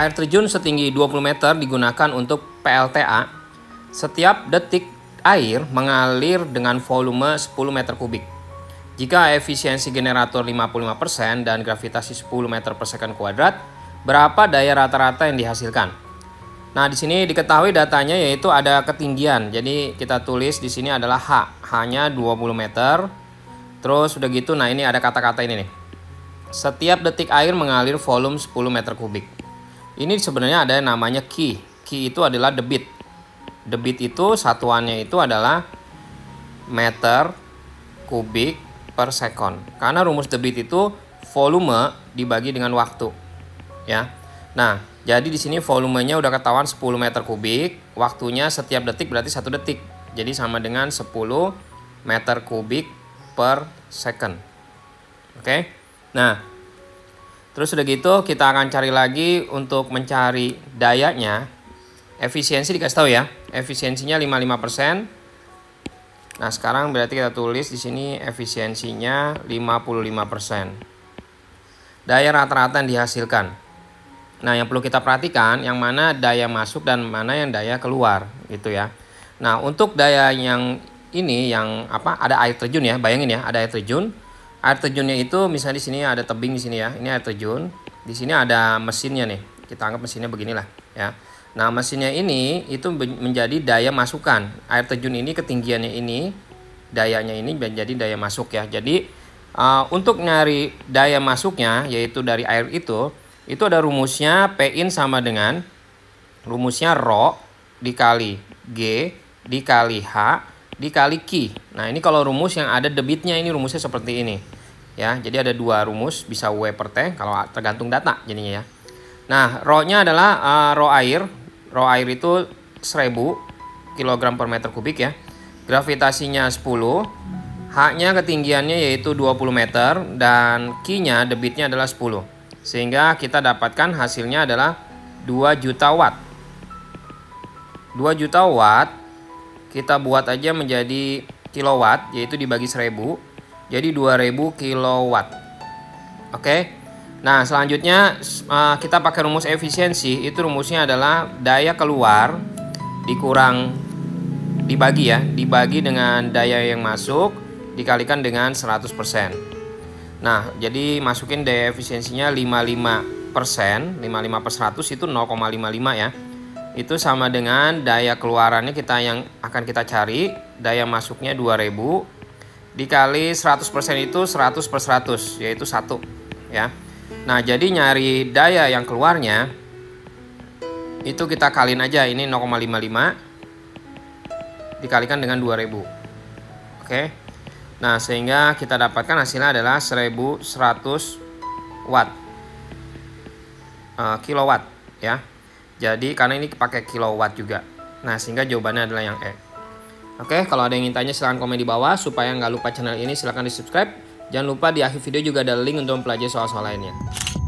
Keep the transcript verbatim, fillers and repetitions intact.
air terjun setinggi dua puluh meter digunakan untuk P L T A. Setiap detik air mengalir dengan volume sepuluh meter kubik. Jika efisiensi generator lima puluh lima persen dan gravitasi sepuluh meter per second kuadrat, berapa daya rata-rata yang dihasilkan? Nah, di sini diketahui datanya yaitu ada ketinggian. Jadi kita tulis di sini adalah H, H-nya dua puluh meter. Terus udah gitu, nah ini ada kata-kata ini nih. Setiap detik air mengalir volume sepuluh meter kubik. Ini sebenarnya ada yang namanya Q. Q itu adalah debit. Debit itu satuannya itu adalah meter kubik per second. Karena rumus debit itu volume dibagi dengan waktu. Ya. Nah, jadi di sini volumenya udah ketahuan sepuluh meter kubik, waktunya setiap detik berarti satu detik. Jadi sama dengan sepuluh meter kubik per second. Oke. Nah, terus udah gitu kita akan cari lagi untuk mencari dayanya. Efisiensi dikasih tahu ya. Efisiensinya lima puluh lima persen. Nah, sekarang berarti kita tulis di sini efisiensinya lima puluh lima persen. Daya rata-rata yang dihasilkan. Nah, yang perlu kita perhatikan yang mana daya masuk dan mana yang daya keluar gitu ya. Nah, untuk daya yang ini yang apa? Ada air terjun ya. Bayangin ya, ada air terjun. Air terjunnya itu misalnya di sini ada tebing di sini ya. Ini air terjun. Di sini ada mesinnya nih. Kita anggap mesinnya beginilah ya. Nah, mesinnya ini itu menjadi daya masukan. Air terjun ini ketinggiannya ini, dayanya ini menjadi daya masuk ya. Jadi uh, untuk nyari daya masuknya yaitu dari air itu, itu ada rumusnya P in sama dengan rumusnya Rho dikali G dikali H dikali Q. Nah, ini kalau rumus yang ada debitnya ini rumusnya seperti ini. Ya, jadi ada dua rumus, bisa W per T kalau tergantung data jadinya ya. Nah, Rho-nya adalah uh, Rho air. Rho air itu seribu kilogram per meter kubik ya. Gravitasinya sepuluh. H-nya ketinggiannya yaitu dua puluh meter dan Q-nya debitnya adalah sepuluh. Sehingga kita dapatkan hasilnya adalah dua juta watt. dua juta watt kita buat aja menjadi kilowatt yaitu dibagi seribu. Jadi dua ribu kilowatt. Oke. Nah, selanjutnya kita pakai rumus efisiensi. Itu rumusnya adalah daya keluar dikurang dibagi ya, dibagi dengan daya yang masuk dikalikan dengan seratus persen. Nah, jadi masukin daya efisiensinya lima puluh lima persen, lima puluh lima per seratus itu nol koma lima lima ya. Itu sama dengan daya keluarannya kita yang akan kita cari, daya masuknya dua ribu dikali seratus persen itu seratus per seratus yaitu satu ya. Nah, jadi nyari daya yang keluarnya itu kita kaliin aja, ini nol koma lima lima dikalikan dengan dua ribu. Oke. Nah, sehingga kita dapatkan hasilnya adalah seribu seratus watt. Uh, kilowatt ya. Jadi karena ini pakai kilowatt juga. Nah, sehingga jawabannya adalah yang E. Oke, kalau ada yang ingin tanya silahkan komen di bawah. Supaya nggak lupa channel ini silahkan di subscribe. Jangan lupa di akhir video juga ada link untuk mempelajari soal-soal lainnya.